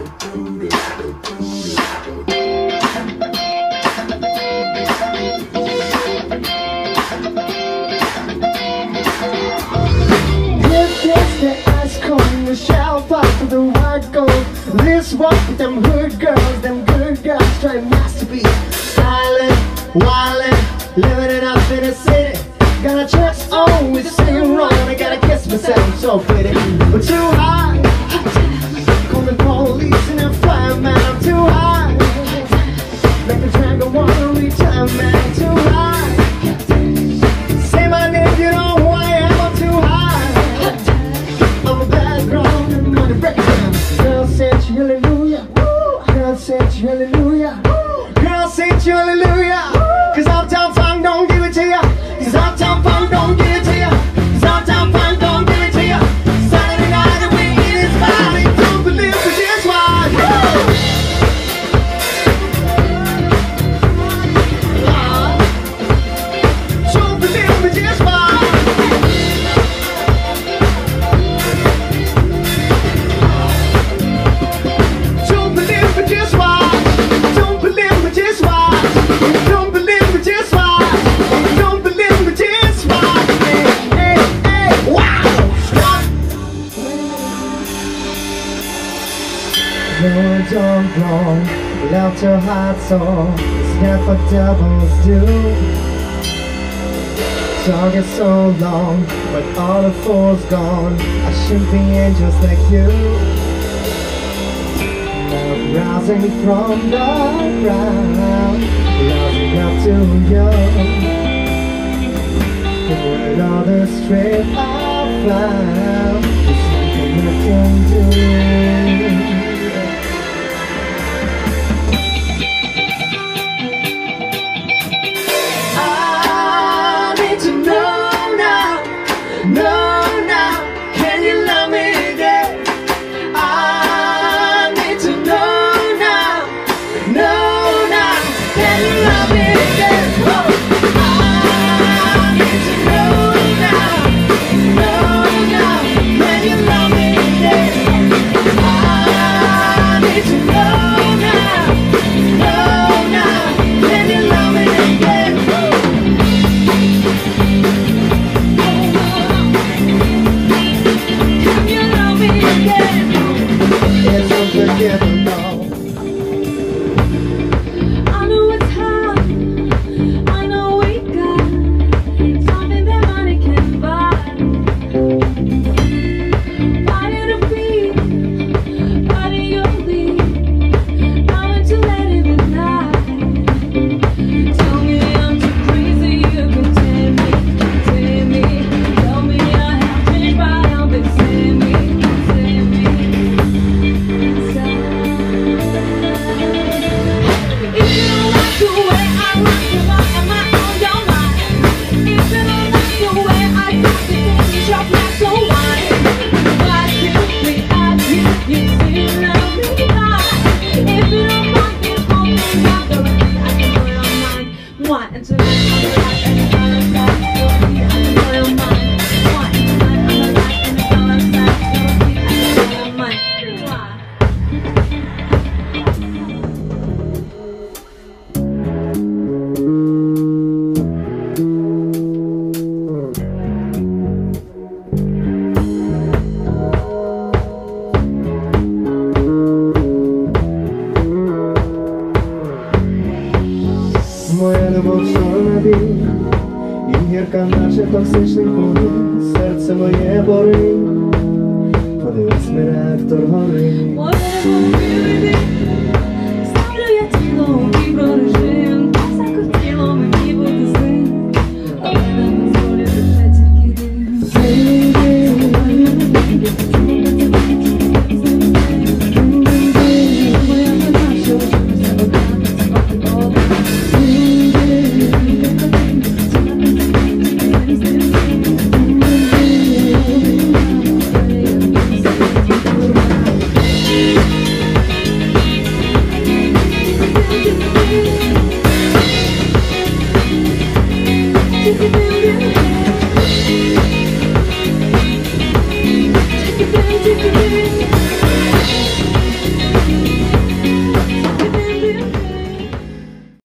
This walk with them good girls trying to be styling, wildin', living it up in the city. Got a chest on with the same wrong, I gotta kiss myself, so pretty. But too high, call the police and they'll fly, man, I'm too high. Make the dragon wanna retire, man, I'm too high. Say my name, you know who I am, I'm too high. I'm a bad ground and money breaking down. Girl said you hallelujah, girl said you hallelujah, girl said you hallelujah. Cause Uptown Funk don't give it to ya, cause Uptown Funk don't give it to ya, cause Uptown Funk don't give it to ya. Saturday night and we in his body, don't believe it, just why. Don't believe it, just why. Don't believe it, just why. Don't believe it, just why. Don't believe it, just why. Don't believe it, just why. Hey, hey, wow. Stop. No, don't wrong. Left her heart song. It's not what devils do. Talking so long, but all the fools gone. I should be angels like you. Now rising from the ground, rising up to you. With all the strength I found, there's nothing I can do. I need to know now, can you love me again? I need to know now, can you love me again? Oh, I need to know now, can you love me again? I need to know now, can you love me again? Can you love me again? It's unforgivable. I know it's hard, I know we got something that money can buy. Why did it be? Why did you leave? I went to let it deny. Tell me I'm too crazy, you can tame me. Tell me I have changed, but I'll be same me. If you don't like the way I rock you, why am I on your mind? If you don't like the way I talk, then you drop my so why? Why can't we argue? You see now me lie. If you don't like it, hold me up, the way I can know your mind. Why? And tonight I'm alive and it's all inside. I can know your mind. Why? And tonight I'm alive and it's all inside. I can know your mind. Why? Моя любов чорна і гірка наче токсичний полин. Серце моє бори, подивись, мій реактор горить.